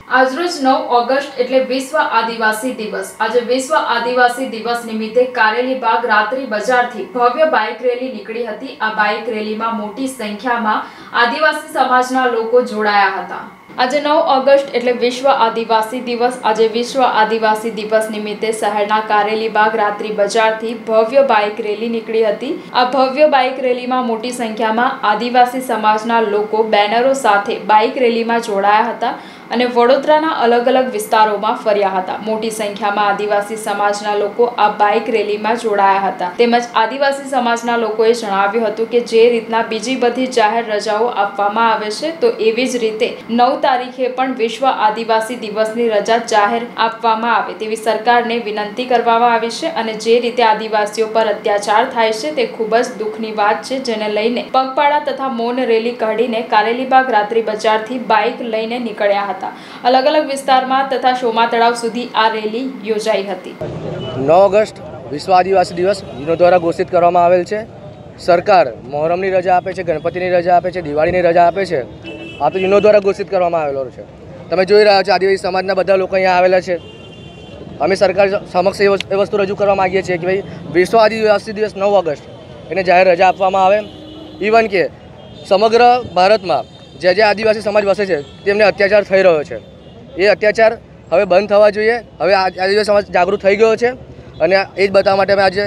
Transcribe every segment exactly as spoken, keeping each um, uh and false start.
આજરોજ નવ ઓગસ્ટ એટલે વિશ્વ આદિવાસી દિવસ। આજે વિશ્વ આદિવાસી દિવસ નિમિત્તે કારેલીબાગ રાત્રિ બજારથી ભવ્ય બાઇક રેલી નીકળી હતી। આ બાઇક રેલીમાં મોટી સંખ્યામાં આદિવાસી સમાજના લોકો જોડાયા હતા। આજે નવ ઓગસ્ટ એટલે વિશ્વ આદિવાસી દિવસ। આજે વિશ્વ આદિવાસી દિવસ નિમિત્તે શહેરના કારેલીબાગ રાત્રિ બજારથી ભવ્ય બાઇક રેલી નીકળી હતી। આ ભવ્ય બાઇક રેલીમાં મોટી સંખ્યામાં આદિવાસી સમાજના લોકો બેનરો સાથે બાઇક રેલીમાં જોડાયા હતા અને વડોદરાના અલગ અલગ વિસ્તારોમાં ફર્યા હતા। મોટી સંખ્યામાં આદિવાસી સમાજના લોકો આ બાઇક રેલીમાં જોડાયા હતા। તેમજ આદિવાસી સમાજના લોકોએ જણાવ્યું હતું કે જે રીતના બીજી બધી જાહેર રજાઓ આપવામાં આવે છે તો એવી જ રીતે નવ તારીખે પણ વિશ્વ આદિવાસી દિવસની રજા જાહેર આપવામાં આવે તેવી સરકારને વિનંતી કરવામાં આવી છે। અને જે રીતે આદિવાસીઓ પર અત્યાચાર થાય છે તે ખૂબ જ દુઃખની વાત છે, જેને લઈને પગપાળા તથા મૌન રેલી કાઢીને કારેલીબાગ રાત્રિ બજારથી બાઇક લઈને નીકળ્યા હતા। अलग अलग विस्तार में तथा शोमा तलाव सुधी आ रेली योजाई हती। नौ ऑगस्ट विश्व आदिवासी दिवस यूनो द्वारा घोषित करवामां आवेल छे। सरकार मोहरमनी रजा आपे छे, गणपतिनी रजा आपे छे, दिवाळीनी रजा आपे छे। आ तो यूनो द्वारा घोषित करवामां आवेलो छे। तमे जोई रह्या छो आदिवासी समाजना बधा लोको अहींया आवेला छे। अमे सरकार समक्ष ए वस्तु रजू करवा मांगीए छीए कि भाई विश्व आदिवासी दिवस नौ ऑगस्ट एने जाहेर रजा आपवामां आवे। इवन के समग्र भारत में जे जे आदिवासी समाज वसे छे तेमने अत्याचार थई रह्यो छे, ए अत्याचार हवे बंध थवा जोईए। हवे आदिवासी समाज जागृत थई गयो छे अने ए ज बताववा माटे अमे आज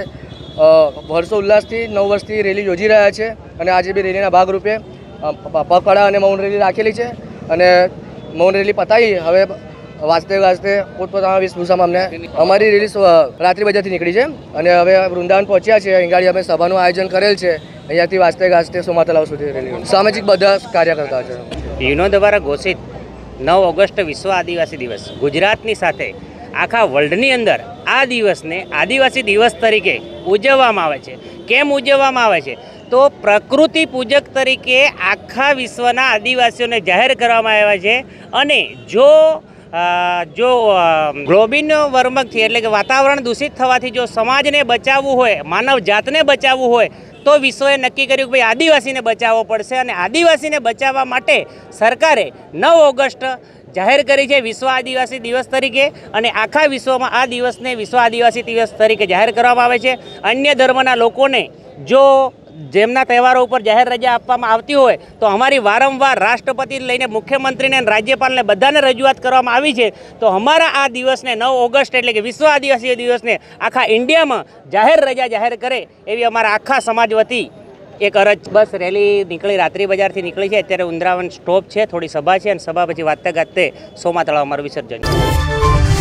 हर्षो उल्लासथी नव वर्षथी रेली योजी रह्या छे अने आज बी रेलीना भागरूपे पगपाळा अने मौन रेली राखेली छे अने मौन रेली पतावी हवे वाजते वाजते पोतपोताना वेशभूषामां अमने अमारी रेली रात्रि बजारथी નીકળી છે અને હવે વૃંદાવન પહોંચ્યા છે। અહીં અમે સભાનું આયોજન કરેલ છે। અહીંયાથી વાજતે ગાજતે સોમા તલાવ સુધી રેલી સામાજિક બધા કાર્યકર્તા છે। યુનો દ્વારા ઘોષિત નવ ઓગસ્ટ વિશ્વ આદિવાસી દિવસ ગુજરાતની સાથે આખા વર્લ્ડની અંદર આ દિવસને આદિવાસી દિવસ તરીકે ઉજવવામાં આવે છે। કેમ ઉજવવામાં આવે છે તો પ્રકૃતિ પૂજક તરીકે આખા વિશ્વના આદિવાસીઓને જાહેર કરવામાં આવ્યા છે। અને જો जो ग्लोबल वर्मिंग थी एटले के वातावरण दूषित थवाथी जो समाज ने बचाववुं होय, मानव जात ने बचाववुं होय तो विश्वए नक्की कर्युं कि भाई आदिवासी ने बचाववो पड़शे। अने आदिवासी ने बचाववा माटे सरकारे नौ ऑगस्ट जाहेर करी है विश्व आदिवासी दिवस तरीके। अने आखा विश्व में आ दिवस ने विश्व आदिवासी दिवस तरीके जाहेर करवामां आवे छे। अन्य धर्मना लोकोने जो जेमना तहेवारों पर जाहेर रजा आपवामां आवती होय तो अमारी वारंवार राष्ट्रपति लईने मुख्यमंत्री ने राज्यपाल ने बधाने रजूआत करवामां आवी छे। तो अमारा आ दिवस ने नौ ऑगस्ट एटले के विश्व आदिवासी दिवस ने आखा इंडिया में जाहेर रजा जाहेर करे एवी अमारा आखा समाज वती एक अरज। बस रेली निकली रात्रि बजार थी निकली है। अत्यारे उंदरावन स्टॉप है, थोड़ी सभा है, सभा पछी वाजते गाजते सोमा तळाव अमारुं विसर्जन।